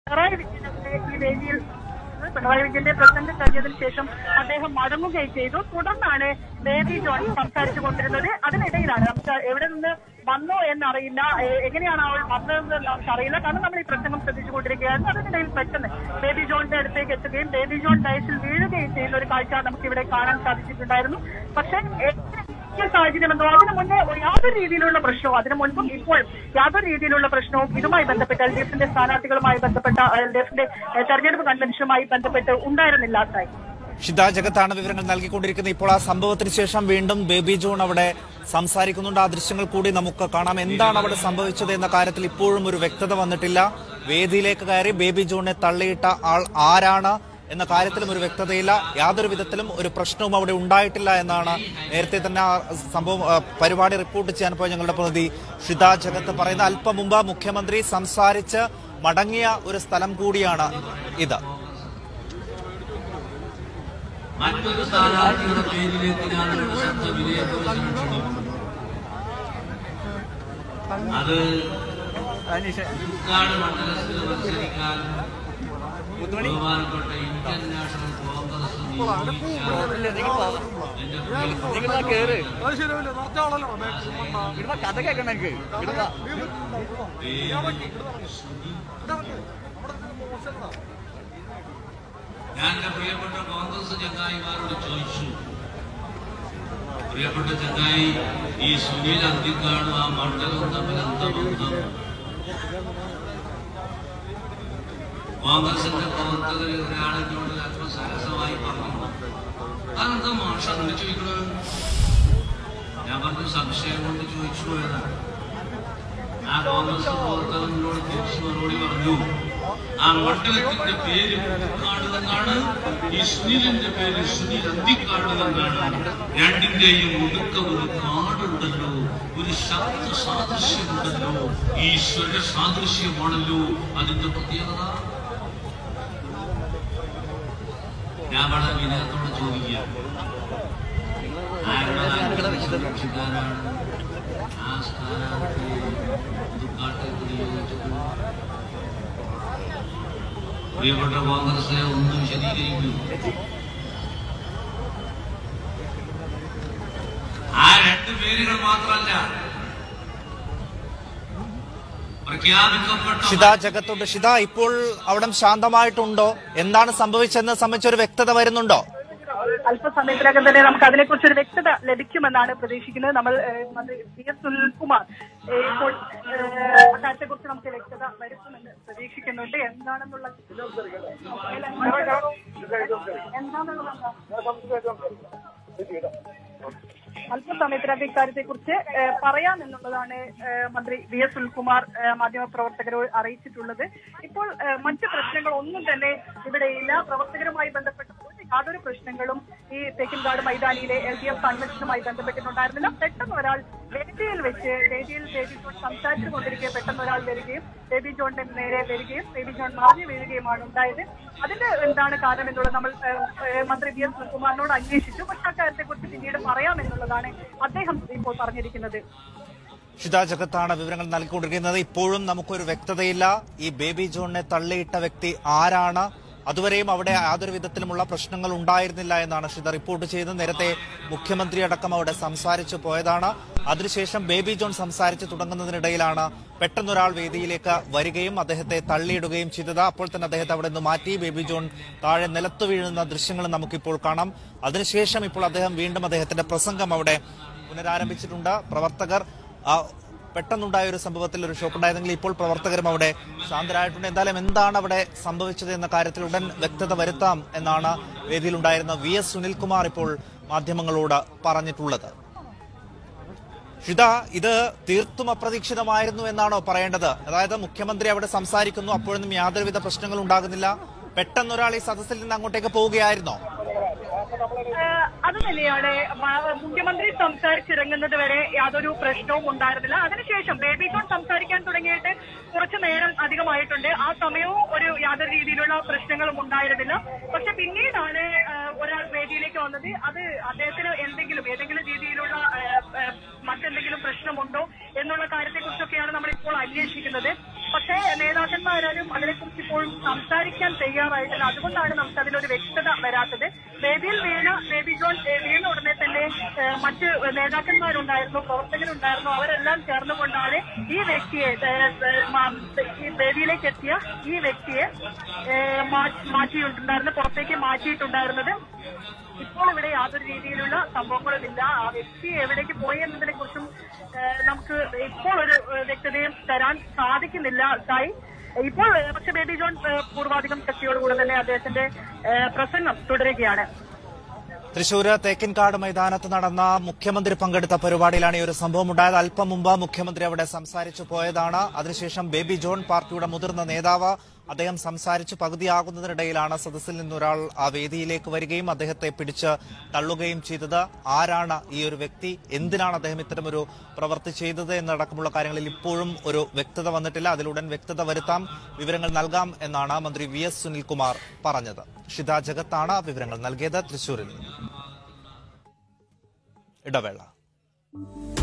പിണറായി വിജയന്റെ ഈ വേദിയിൽ പിണറായി വിജയന്റെ പ്രസംഗം കഴിഞ്ഞതിന് ശേഷം അദ്ദേഹം മടങ്ങുകയും ചെയ്തു. തുടർന്നാണ് ബേബി ജോൺ സംസാരിച്ചു കൊണ്ടിരുന്നത്. അതിനിടയിലാണ് നമുക്ക് എവിടെ നിന്ന് വന്നോ എന്നറിയില്ല, എങ്ങനെയാണ് അവൾ വന്നതെന്ന് നമുക്ക് അറിയില്ല. കാരണം നമ്മൾ ഈ പ്രസംഗം ശ്രദ്ധിച്ചുകൊണ്ടിരിക്കുകയായിരുന്നു. അതിനിടയിൽ പെട്ടെന്ന് ബേബി ജോണിന്റെ അടുത്തേക്ക് എത്തുകയും ബേബി ജോൺ ഡയസിൽ വീഴുകയും ചെയ്യുന്ന ഒരു കാഴ്ച നമുക്ക് ഇവിടെ കാണാൻ സാധിച്ചിട്ടുണ്ടായിരുന്നു. പക്ഷേ സാഹചര്യമെന്നോ അതിനു മുന്നേ യാതൊരു രീതിയിലുള്ള പ്രശ്നവും അതിനു മുൻപും ഇപ്പോൾ യാതൊരു രീതിയിലുള്ള പ്രശ്നവും ഇതുമായി ബന്ധപ്പെട്ട് LDFന്റെ സ്ഥാനാർത്ഥികളുമായി ബന്ധപ്പെട്ട LDFന്റെ തെരഞ്ഞെടുപ്പ് കൺവെൻഷനുമായി ബന്ധപ്പെട്ട് ഉണ്ടായിരുന്നില്ല. ഷിത ജഗത്താണ് വിവരങ്ങൾ നൽകിക്കൊണ്ടിരിക്കുന്നത്. ഇപ്പോൾ ആ സംഭവത്തിന് ശേഷം വീണ്ടും ബേബി ജോൺ അവിടെ സംസാരിക്കുന്നുണ്ട്. ആ ദൃശ്യങ്ങൾ കൂടി നമുക്ക് കാണാം. എന്താണ് അവിടെ സംഭവിച്ചത് എന്ന കാര്യത്തിൽ ഇപ്പോഴും ഒരു വ്യക്തത വന്നിട്ടില്ല. വേദിയിലേക്ക് കയറി ബേബി ജോണിനെ തള്ളിയിട്ട ആൾ ആരാണ് എന്ന കാര്യത്തിലും ഒരു വ്യക്തതയില്ല. യാതൊരു വിധത്തിലും ഒരു പ്രശ്നവും അവിടെ ഉണ്ടായിട്ടില്ല എന്നാണ് നേരത്തെ തന്നെ ആ സംഭവം പരിപാടി റിപ്പോർട്ട് ചെയ്യാൻ പോയ ഞങ്ങളുടെ പ്രതിനിധി ഷിത ജഗത്ത് പറയുന്നത്. അല്പം മുമ്പ് മുഖ്യമന്ത്രി സംസാരിച്ച് മടങ്ങിയ ഒരു സ്ഥലം കൂടിയാണ് ഇത്. മറ്റൊരു സ്ഥാനാർത്ഥിയുടെ പേരിലേക്ക് ഞാനൊരു ശ്രദ്ധ വിലയിരുത്തുന്നു. അത് ഉദ്ഘാടന മണ്ഡലത്തിൽ മത്സരിക്കാൻ ബഹുമാനപ്പെട്ട ഇന്ത്യൻ നാഷണൽ കോൺഗ്രസ് ഞാൻ എന്റെ പ്രിയപ്പെട്ട കോൺഗ്രസ് ചങ്ങായിമാരോട് ചോദിച്ചു, പ്രിയപ്പെട്ട ചങ്ങായി, ഈ സുനിൽ അന്തിക്കാടും ആ മണ്ഡലവും തമ്മിൽ എന്താ ബന്ധം? കോൺഗ്രസിന്റെ പ്രവർത്തകരിൽ ഒരാളെന്നോട് അല്പസരസമായി പറഞ്ഞു, അതെന്താ മാഷ അങ്ങനെ ചോദിക്കണത്? ഞാൻ പറഞ്ഞു, സംശയം കൊണ്ട് ചോദിച്ചു പോയതാണ്. ആ കോൺഗ്രസ് പ്രവർത്തകനോട് തിരിച്ചു മറുപടി പറഞ്ഞു, ആ മണ്ഡലത്തിന്റെ പേര് കാടുമെന്നാണ്, ഈ സുനിലിന്റെ പേര് സുനിൽ അന്തിക്കാടുമെന്നാണ്. രണ്ടിന്റെയും ഒടുക്ക ഒരു കാടുണ്ടല്ലോ, ഒരു ശബ്ദ സാദൃശ്യമുണ്ടല്ലോ, ഈശ്വര സാദൃശ്യമാണല്ലോ അതിന്റെ പ്രത്യേകത. ഞാൻ വളരെ വിനയത്തോടെ ചോദിക്കുകയാണ്, രക്ഷിക്കാനാണ് ആ സ്ഥാനാർത്ഥി ദുഃഖാട്ടേക്ക് നിയോഗിച്ചത്? പ്രിയപ്പെട്ട കോൺഗ്രസ് ഒന്ന് വിശദീകരിക്കൂ. ആ രണ്ട് പേരുകൾ മാത്രമല്ല, പ്രഖ്യാപിക്കപ്പെട്ട ഷിത ജഗത്തുണ്ട്. ഷിത, ഇപ്പോൾ അവിടെ ശാന്തമായിട്ടുണ്ടോ? എന്താണ് സംഭവിച്ചതെന്ന് സംബന്ധിച്ചൊരു വ്യക്തത വരുന്നുണ്ടോ? അല്പസമയത്തിനകം തന്നെ നമുക്ക് അതിനെക്കുറിച്ചൊരു വ്യക്തത ലഭിക്കുമെന്നാണ് പ്രതീക്ഷിക്കുന്നത്. നമ്മൾ മന്ത്രി PS സുനിൽകുമാർ ഇപ്പോൾ അക്കാര്യത്തെക്കുറിച്ച് നമുക്ക് വ്യക്തത വരുത്തുമെന്ന് പ്രതീക്ഷിക്കുന്നുണ്ട്. എന്താണെന്നുള്ള അല്പസമയത്തിനകം ഇക്കാര്യത്തെക്കുറിച്ച് പറയാമെന്നുള്ളതാണ് മന്ത്രി PS സുനിൽകുമാർ മാധ്യമപ്രവർത്തകരോട് അറിയിച്ചിട്ടുള്ളത്. ഇപ്പോൾ മറ്റു പ്രശ്നങ്ങൾ ഒന്നും തന്നെ ഇവിടെയില്ല. പ്രവർത്തകരുമായി ബന്ധപ്പെട്ട യാതൊരു പ്രശ്നങ്ങളും ഈ തേക്കിൻകാട് മൈതാനിയിലെ LDF കൺവെൻഷനുമായി ബന്ധപ്പെട്ടിട്ടുണ്ടായിരുന്നില്ല. പെട്ടെന്ന് ഒരാൾ വേദിയിൽ ബേബി ജോൺ സംസാരിച്ചു കൊണ്ടിരിക്കെ പെട്ടെന്ന് ഒരാൾ വരികയും ബേബി ജോണിന്റെ നേരെ വരികയും ബേബി ജോൺ മറിഞ്ഞു വീഴുകയുമാണ് ഉണ്ടായത്. അതിന്റെ എന്താണ് കാരണം എന്നുള്ളത് നമ്മൾ മന്ത്രി PS സുനിൽകുമാറിനോട് അന്വേഷിച്ചു. പക്ഷെ അക്കാര്യത്തെക്കുറിച്ച് പിന്നീട് പറയാമെന്നുള്ളതാണ് അദ്ദേഹം ഇപ്പോൾ പറഞ്ഞിരിക്കുന്നത്. ഷിത ജഗത്താണ് വിവരങ്ങൾ നൽകിക്കൊണ്ടിരിക്കുന്നത്. ഇപ്പോഴും നമുക്കൊരു വ്യക്തതയില്ല. ഈ ബേബി ജോണിനെ തള്ളിയിട്ട വ്യക്തി ആരാണ്? അതുവരെയും അവിടെ യാതൊരു വിധത്തിലുമുള്ള പ്രശ്നങ്ങൾ ഉണ്ടായിരുന്നില്ല എന്നാണ് ഷിത റിപ്പോർട്ട് ചെയ്തത്. നേരത്തെ മുഖ്യമന്ത്രി അടക്കം അവിടെ സംസാരിച്ചു പോയതാണ്. അതിനുശേഷം ബേബി ജോൺ സംസാരിച്ച് തുടങ്ങുന്നതിനിടയിലാണ് പെട്ടെന്നൊരാൾ വേദിയിലേക്ക് വരികയും അദ്ദേഹത്തെ തള്ളിയിടുകയും ചെയ്തത്. അപ്പോൾ തന്നെ അദ്ദേഹത്തെ അവിടെ നിന്ന് മാറ്റി. ബേബി ജോൺ താഴെ നിലത്തു വീഴുന്ന ദൃശ്യങ്ങൾ നമുക്കിപ്പോൾ കാണാം. അതിനുശേഷം ഇപ്പോൾ അദ്ദേഹം വീണ്ടും അദ്ദേഹത്തിന്റെ പ്രസംഗം അവിടെ പുനരാരംഭിച്ചിട്ടുണ്ട്. പ്രവർത്തകർ പെട്ടെന്നുണ്ടായ ഒരു സംഭവത്തിൽ ഒരു ഷോക്ക് ഉണ്ടായിരുന്നെങ്കിൽ ഇപ്പോൾ പ്രവർത്തകരും അവിടെ ശാന്തരായിട്ടുണ്ട്. എന്തായാലും എന്താണ് അവിടെ സംഭവിച്ചത് എന്ന കാര്യത്തിൽ ഉടൻ വ്യക്തത വരുത്താം എന്നാണ് വേദിയിലുണ്ടായിരുന്ന VS സുനിൽകുമാർ ഇപ്പോൾ മാധ്യമങ്ങളോട് പറഞ്ഞിട്ടുള്ളത്. ഷിത, ഇത് തീർത്തും അപ്രതീക്ഷിതമായിരുന്നു എന്നാണോ പറയേണ്ടത്? അതായത് മുഖ്യമന്ത്രി അവിടെ സംസാരിക്കുന്നു, അപ്പോഴൊന്നും യാതൊരുവിധ പ്രശ്നങ്ങൾ ഉണ്ടാകുന്നില്ല, പെട്ടെന്നൊരാൾ ഈ സദസ്സിൽ നിന്ന് അങ്ങോട്ടേക്ക് പോവുകയായിരുന്നോ? അത് തന്നെയാണ്. മുഖ്യമന്ത്രി സംസാരിച്ചിറങ്ങുന്നത് വരെ യാതൊരു പ്രശ്നവും ഉണ്ടായിരുന്നില്ല. അതിനുശേഷം ബേബി ജോൺ സംസാരിക്കാൻ തുടങ്ങിയിട്ട് കുറച്ചു നേരം അധികമായിട്ടുണ്ട്. ആ സമയവും യാതൊരു രീതിയിലുള്ള പ്രശ്നങ്ങളും ഉണ്ടായിരുന്നില്ല. പക്ഷെ പിന്നീടാണ് ഒരാൾ വേദിയിലേക്ക് വന്നത്. അത് അദ്ദേഹത്തിന് ഏതെങ്കിലും രീതിയിലുള്ള മറ്റെന്തെങ്കിലും പ്രശ്നമുണ്ടോ എന്നുള്ള കാര്യത്തെക്കുറിച്ചൊക്കെയാണ് നമ്മൾ ഇപ്പോൾ അന്വേഷിക്കുന്നത്. പക്ഷേ നേതാക്കന്മാരും അതിനെക്കുറിച്ച് ഇപ്പോഴും സംസാരിക്കാൻ തയ്യാറായിട്ടില്ല. അതുകൊണ്ടാണ് നമുക്ക് അതിലൊരു വ്യക്തത വരാത്തത്. വേദിയിൽ ബേബി ജോൺ വീണ ഉടനെ തന്നെ മറ്റ് നേതാക്കന്മാരുണ്ടായിരുന്നു, പ്രവർത്തകരുണ്ടായിരുന്നു. അവരെല്ലാം ചേർന്നുകൊണ്ടാണ് ഈ വ്യക്തിയെ ഈ വേദിയിലേക്ക് എത്തിയ ഈ വ്യക്തിയെ മാറ്റിയിട്ടുണ്ടായിരുന്നത്, പുറത്തേക്ക് മാറ്റിയിട്ടുണ്ടായിരുന്നത്. ഇപ്പോൾ ഇവിടെ യാതൊരു രീതിയിലുള്ള സംഭവങ്ങളുമില്ല. ആ വ്യക്തി എവിടേക്ക് പോയി എന്നതിനെ കുറിച്ചും നമുക്ക് ഇപ്പോൾ ഒരു വ്യക്തതയും തരാൻ സാധിക്കുന്നില്ല. ഇപ്പോൾ പക്ഷെ ബേബി ജോൺ പൂർവാധികം ശക്തിയോടുകൂടെ തന്നെ അദ്ദേഹത്തിന്റെ പ്രസംഗം തുടരുകയാണ്. തൃശൂര് തേക്കിൻകാട് മൈതാനത്ത് നടന്ന മുഖ്യമന്ത്രി പങ്കെടുത്ത പരിപാടിയിലാണ് ഈ ഒരു സംഭവം ഉണ്ടായത്. അല്പം മുമ്പ് മുഖ്യമന്ത്രി അവിടെ സംസാരിച്ചു പോയതാണ്. അതിനുശേഷം ബേബി ജോൺ പാർട്ടിയുടെ മുതിർന്ന നേതാവ് അദ്ദേഹം സംസാരിച്ച് പകുതിയാകുന്നതിനിടയിലാണ് സദസ്സിൽ നിന്നൊരാൾ ആ വേദിയിലേക്ക് വരികയും അദ്ദേഹത്തെ പിടിച്ച് തള്ളുകയും ചെയ്തത്. ആരാണ് ഈ ഒരു വ്യക്തി, എന്തിനാണ് അദ്ദേഹം ഇത്തരമൊരു പ്രവൃത്തി ചെയ്തത് എന്നടക്കമുള്ള കാര്യങ്ങളിൽ ഇപ്പോഴും ഒരു വ്യക്തത വന്നിട്ടില്ല. അതിലുടൻ വ്യക്തത വരുത്താം, വിവരങ്ങൾ നൽകാം എന്നാണ് മന്ത്രി വി എസ് സുനിൽകുമാർ പറഞ്ഞത്. ഷിത ജഗത്താണ് വിവരങ്ങൾ നൽകിയത് തൃശൂരിൽ. ഇടവേള.